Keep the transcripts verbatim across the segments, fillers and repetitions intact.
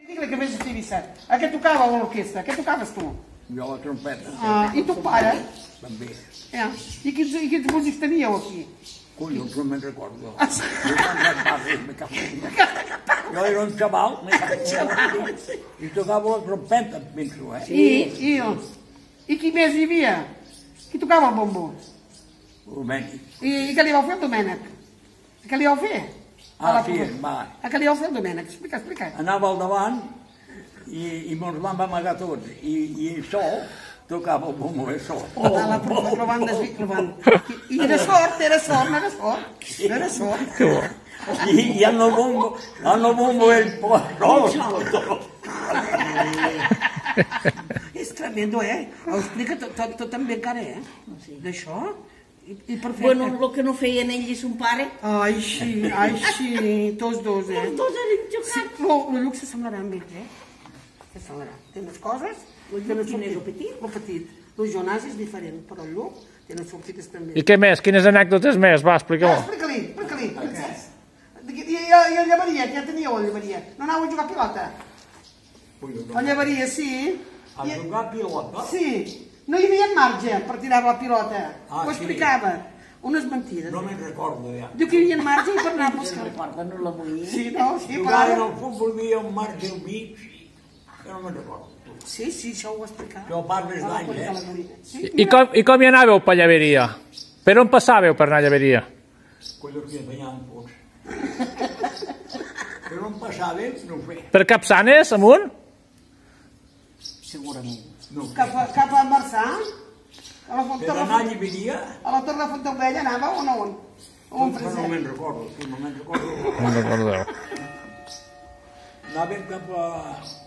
Digue-li que vés a Eivissa. A què tocava l'orquestra? A què tocaves tu? Jo la trompeta. Ah, i tu pare? També. Eh? I quins, i quins músics teníeu aquí? Collons, no me'n recordo. Ah, sí. Jo no me'n recordo, me cago en Déu. Jo era un xaval, me cago en Déu. I tocava la trompeta, penso, eh? I, i, I qui més hi havia? Qui tocava el bombo? Domènec. I, i què li vau fer al Domènec? Què li vau fer? Ah, sí, va. A què li vau fer al Domènec? Explica, explica. Anava al davant i, i mos vam amagar tots. I, i sol tocava el bombo, eh, sol. Oh, la provant, desvirtuant. I era sort, era sort, no era sort. No era sort. Que bo. I, i en el bombo, en el bombo ell sol. És tremendo, eh? Ho explica tot, tot, tot també encara, eh? D'això? I, i perfecte. Bueno, el que no feien ell i son pare. Ai, sí, ai, sí, tots dos, eh? Els dos eren Sí, jugats. però el Lluc s'assemblarà amb ells, eh? S'assemblarà. Té més coses. Quin és el petit? El petit. El Jonàs és diferent, però el Lluc té les sortides també. I què més? Quines anècdotes més? Va, Ah, explica-ho. explica-li, explica-li. I, i, i el Llevaria, que ja teníeu el Llevaria. No anàveu a jugar a pilota? El Llevaria, sí. A jugar a pilota? Sí. No hi havia marge per tirar la pilota. Ah, Ho sí. explicava. Unes mentides. No me'n recordo, ja. Diu que hi havia marge i per anar a buscar. Recorda, no la volia. Sí, no, sí, Jugaven pare. al futbol, hi havia un marge al mig, que no me'n recordo. Sí, sí, això ho explicava. Jo parles d'anys, eh? Sí, I com, I com hi anàveu per Lleveria? Per on passàveu per anar a Lleveria? Collons que empenyaven tots. Però on passàvem, no ho sé. Per Capçanes, amunt? Segurament. No ho sé. cap, a- cap a Marçà? A la, Per Torre, anar a Lliberia, a la Torre de Fontaubella anava o no? O on però no me'n recordo, sí, no me'n recordo. No en recordeu. Anàvem cap a...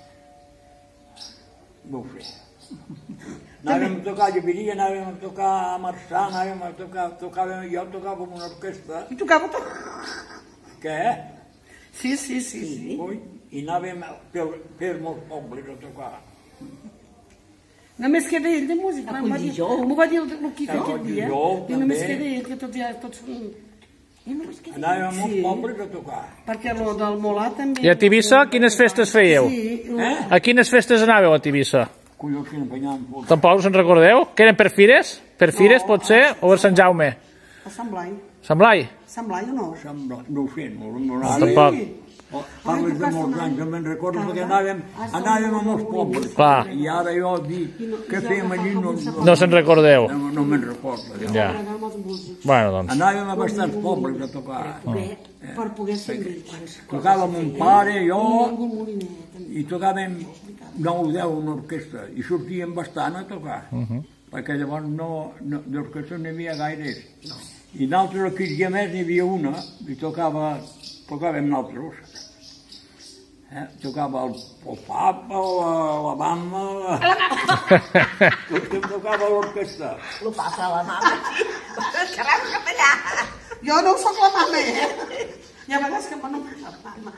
No ho sé. Anàvem a tocar a Lliberia, anàvem a tocar a Marçà, anàvem a tocar... Tocàvem, jo tocava amb una orquestra. I tocava tot. Què? Sí, sí, sí. sí. Ui, i anàvem per, per molts pobles a tocar. Només queda ell de música. A M'ho va dir- Colldijou. M'ho va dir el, el Quico A aquell dia. Colldijou, I només també. queda ell, que tots ja tots són... I només queda ell. Anàvem a molts Sí. pobles a tocar. Perquè lo del Molà també... I a Tivissa, quines festes fèieu? Sí, Eh? A quines festes anàveu a Tivissa? Collons que n'empenyaven tots. Tampoc us en recordeu? Que eren per fires? Per fires, pot ser? O per Sant Jaume? a Sant Blai. Sant Blai? Sant Blai o no? Sembla, no ho sé, no, no, No, no, tampoc. Oh, parles de molts anys, no me'n recordo, perquè anàvem, anàvem a molts pobles. Clar. I ara jo dic, què fèiem allí? No, no, No se'n recordeu? no, no me'n recordo. Jo. Ja. Bueno, doncs. Anàvem a bastants pobles a tocar. Per poder sentir. Tocava mon pare, jo, i tocàvem nou o deu una orquestra, i sortíem bastant a tocar, perquè llavors no, no d'orquestra no hi havia gaires. I nosaltres aquí a més n'hi havia una, i tocava, tocàvem nosaltres. Eh? Tocava el, el papa, la, la mama... Tothom tocava l'orquestra. Lo passa a la mama. Caram, cap allà. Jo no sóc la mama, eh? Hi ha vegades que m'han la mama.